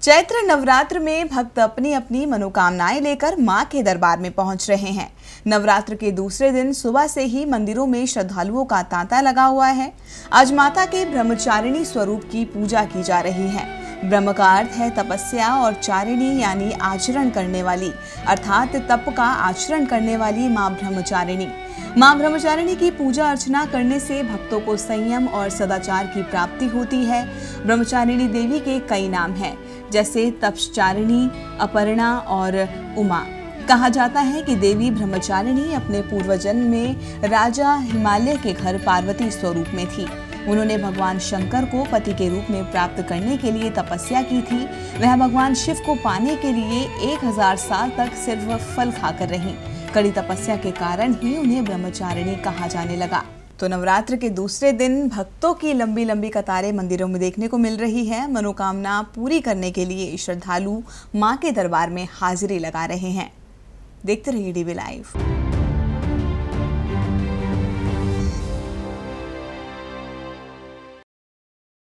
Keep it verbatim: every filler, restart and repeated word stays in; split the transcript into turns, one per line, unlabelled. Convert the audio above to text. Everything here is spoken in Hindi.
चैत्र नवरात्र में भक्त अपनी अपनी मनोकामनाएं लेकर मां के दरबार में पहुंच रहे हैं। नवरात्र के दूसरे दिन सुबह से ही मंदिरों में श्रद्धालुओं का तांता लगा हुआ है। आज माता के ब्रह्मचारिणी स्वरूप की पूजा की जा रही है। ब्रह्म का अर्थ है तपस्या और चारिणी यानी आचरण करने वाली, अर्थात तप का आचरण करने वाली मां ब्रह्मचारिणी। मां ब्रह्मचारिणी की पूजा अर्चना करने से भक्तों को संयम और सदाचार की प्राप्ति होती है। ब्रह्मचारिणी देवी के कई नाम हैं, जैसे तपश्चारिणी, अपर्णा और उमा। कहा जाता है कि देवी ब्रह्मचारिणी अपने पूर्वजन्म में राजा हिमालय के घर पार्वती स्वरूप में थी। उन्होंने भगवान शंकर को पति के रूप में प्राप्त करने के लिए तपस्या की थी। वह भगवान शिव को पाने के लिए एक हजार साल तक सिर्फ फल खाकर रहीं। कड़ी तपस्या के कारण ही उन्हें ब्रह्मचारिणी कहा जाने लगा। तो नवरात्र के दूसरे दिन भक्तों की लंबी लंबी कतारें मंदिरों में देखने को मिल रही है। मनोकामना पूरी करने के लिए श्रद्धालु मां के दरबार में हाजिरी लगा रहे हैं। देखते रहिए डीवी लाइव।